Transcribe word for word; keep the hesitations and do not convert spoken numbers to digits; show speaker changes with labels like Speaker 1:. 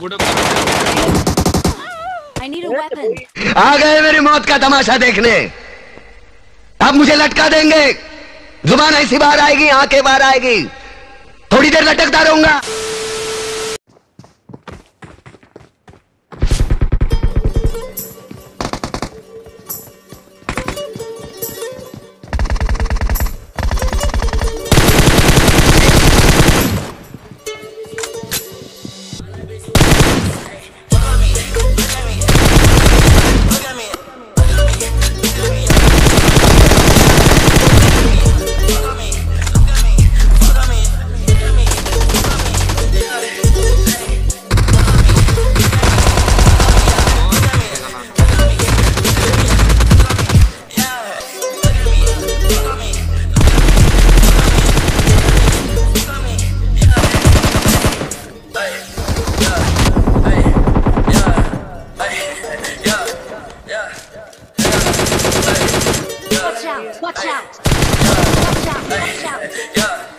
Speaker 1: I need a weapon.
Speaker 2: आ गए मेरी मौत का तमाशा देखने। अब मुझे लटका देंगे, जुबान ऐसी बाहर आएगी, आंखें बाहर आएगी, थोड़ी देर लटकता रहूंगा।
Speaker 1: Watch out! Watch out! Watch out! Watch out!